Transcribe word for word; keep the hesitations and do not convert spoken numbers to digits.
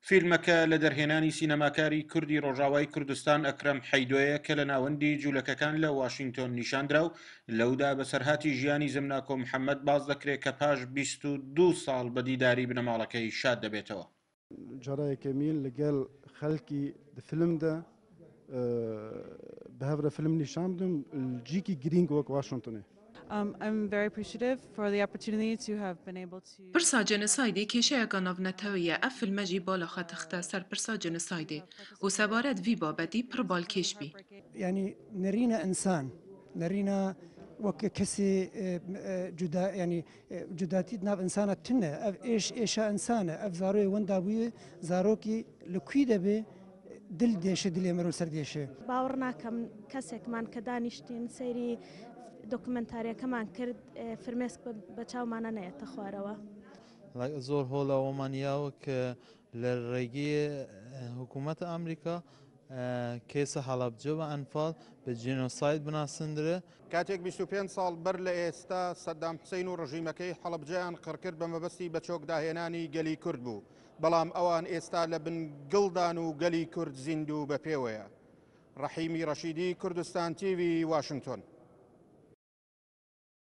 فیلمەکە لە دەرهێنانی سینەماکاری کوردی ڕۆژاوای کوردستان ئەکرەم حەیدۆیە کە لە ناوەندی جوولەکەکان لە واشنگتۆن نیشاندرا و لەودا بەسەرهاتی ژیانی زمناکۆ محەممەد باز دەکرێت کە پاش بیست و دوو ساڵ بە دیداری بنەماڵەکەی شاد دەبێتەوە. جارایەکە میل لەگەڵ خەڵکی فیلمدا بەهەورە فیلم نیشان بدەم جیکی گرینگ وەک واشنگتنێ. Um, I'm very appreciative for the opportunity to have been able to... Pirsa genosaydê kêşeyeka navnetewî ye ev filme jî bala xwe dixite ser pirsa genosaydê û sebaret vî babetî pir balkêş bî. Yani nerîna insan, nerîna wek kesî cuda yani cudatî nav insana tune ev êş êşa insan e ev zaroyê wenda bûye zarokî li kwî de bê dil deşe dilê me ser deşe. باوەڕ ناکەم کەسێکمان کە دانیشتین سەیری دۆکمنتاریەکەمان کرد فرمێسک بە چاومانە نەیەتە خوارەوە. زۆر هۆڵاوەمانیاوە کە لە ڕێگی حکوومەتە ئەمریکا کێسە هەڵەبجە بە ئەنفال بە جێنۆساید بناسندرە. کاتێک بیست و پێنج ساڵ بەر لە ئێستا سەدام حوسێن و ڕژیمەکەی هەڵەبجەیان قڕکرد بە مەبەستی بە چۆکداهێنانی گەلی کورد بوو، بەڵام ئەوان ئێستا لە بن گڵدان و گەلی کورد زیندوو بە پێوەیە. ڕەحیمی ڕەشیدی، کوردستان تیڤی، واشنگتۆن.